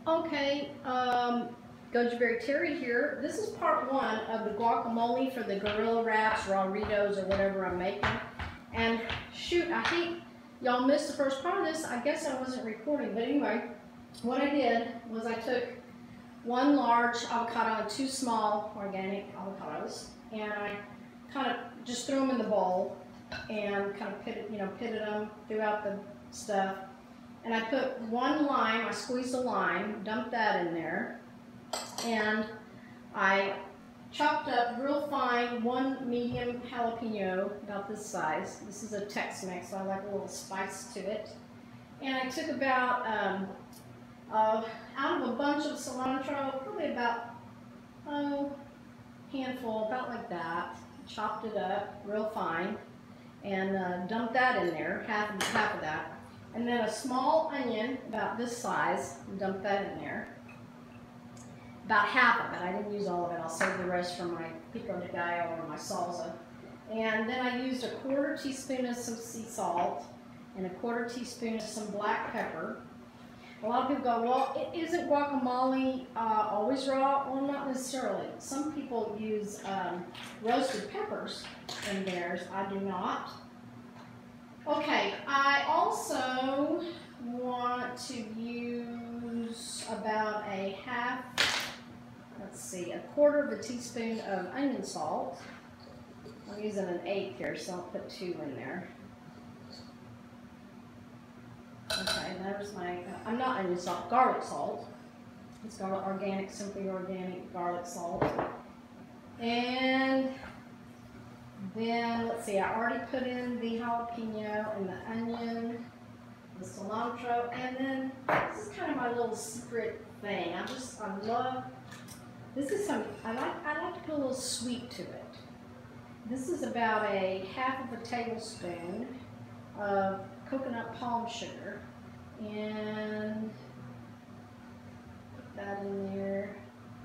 Okay, Goji Terry here. This is part one of the guacamole for the Gorilla Wraps, Rawritos, or whatever I'm making. And shoot, I think y'all missed the first part of this. I guess I wasn't recording, but anyway, what I did was I took one large avocado and two small organic avocados, and I kind of just threw them in the bowl and kind of pitted them throughout the stuff. And I put one lime, I squeezed a lime, dumped that in there, and I chopped up real fine one medium jalapeno, about this size. This is a Tex-Mex, so I like a little spice to it. And I took about, out of a bunch of cilantro, probably about, handful, about like that, chopped it up real fine, and dumped that in there, half of that. And then a small onion, about this size, dump that in there. About half of it. I didn't use all of it. I'll save the rest for my pico de gallo or my salsa. And then I used a 1/4 teaspoon of some sea salt and a 1/4 teaspoon of some black pepper. A lot of people go, well, isn't guacamole always raw? Well, not necessarily. Some people use roasted peppers in theirs. I do not. Okay, I also want to use about a 1/4 teaspoon of onion salt. I'm using an 1/8 here, so I'll put 2 in there. Okay, there's my, I'm not onion salt, garlic salt. It's got organic, simply organic garlic salt. And then, let's see, I already put in the jalapeno and the onion, the cilantro, and then this is kind of my little secret thing. I love, this is I like to put a little sweet to it. This is about a 1/2 tablespoon of coconut palm sugar, and put that in there.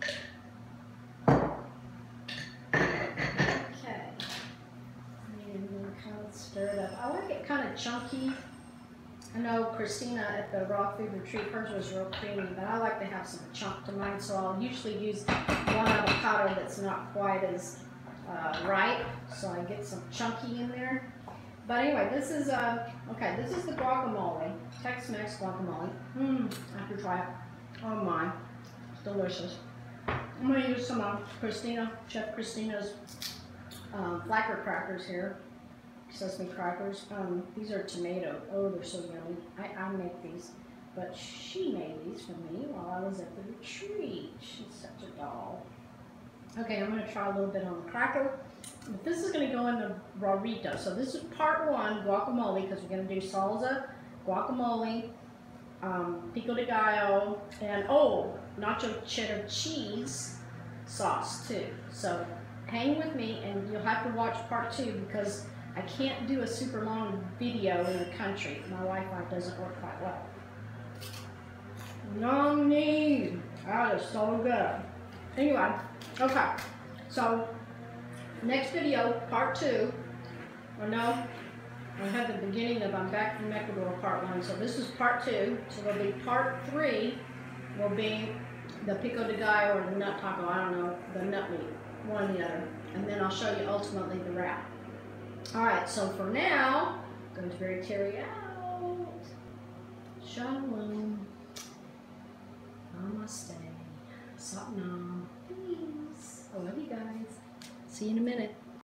Stir it up. I like it kind of chunky. I know Christina at the Raw Food Retreat, hers was real creamy, but I like to have some chunk to mine, so I'll usually use one avocado that's not quite as ripe, so I get some chunky in there. But anyway, this is okay. This is the guacamole, Tex-Mex guacamole. I have to try it. Oh my, it's delicious. I'm going to use some Chef Christina's flacker crackers here. Sesame crackers. These are tomato. Oh, they're so yummy. I make these, but she made these for me while I was at the retreat. She's such a doll. Okay, I'm going to try a little bit on the cracker. But this is going to go in the Rawrito. So this is part one, guacamole, because we're going to do salsa, guacamole, pico de gallo, and nacho cheddar cheese sauce too. So hang with me, and you'll have to watch part two because I can't do a super long video in the country. My Wi-Fi doesn't work quite well. Yummy! That is so good. Anyway, okay. So, next video, part two. Or no, I have the beginning of I'm Back from Ecuador, part one. So this is part two. So there'll be part three. Will be the pico de gallo or the nut taco. I don't know, the nut meat, one or the other. And then I'll show you ultimately the wrap. Alright, so for now, Goji Terry out. Shalom. Namaste. Satnam. Peace. I love you guys. See you in a minute.